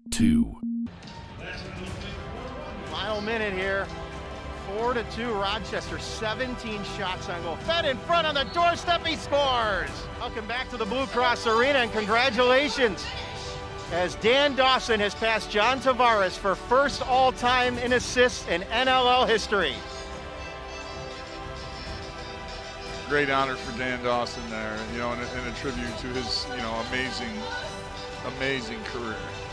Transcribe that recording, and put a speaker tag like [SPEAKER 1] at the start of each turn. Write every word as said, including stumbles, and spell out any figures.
[SPEAKER 1] two.
[SPEAKER 2] Final minute here. Four to two, Rochester, seventeen shots on goal. Fed in front on the doorstep, he scores! Welcome back to the Blue Cross Arena, and congratulations, as Dan Dawson has passed John Tavares for first all-time in assists in N L L history.
[SPEAKER 3] Great honor for Dan Dawson there, you know, and a, and a tribute to his, you know, amazing, amazing career.